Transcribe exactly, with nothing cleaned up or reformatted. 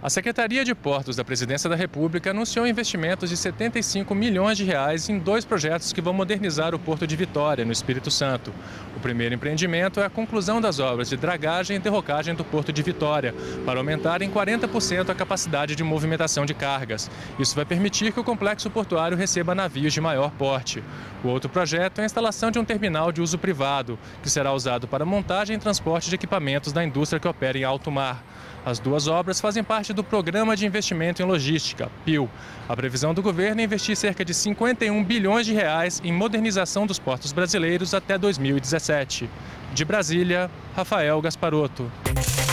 A Secretaria de Portos da Presidência da República anunciou investimentos de setenta e cinco milhões de reais em dois projetos que vão modernizar o Porto de Vitória, no Espírito Santo. O primeiro empreendimento é a conclusão das obras de dragagem e derrocagem do Porto de Vitória, para aumentar em quarenta por cento a capacidade de movimentação de cargas. Isso vai permitir que o complexo portuário receba navios de maior porte. O outro projeto é a instalação de um terminal de uso privado, que será usado para montagem e transporte de equipamentos da indústria que opera em alto mar. As duas obras fazem parte do Programa de Investimento em Logística, P I L. A previsão do governo é investir cerca de cinquenta e um bilhões de reais em modernização dos portos brasileiros até dois mil e dezessete. De Brasília, Rafael Gasparotto.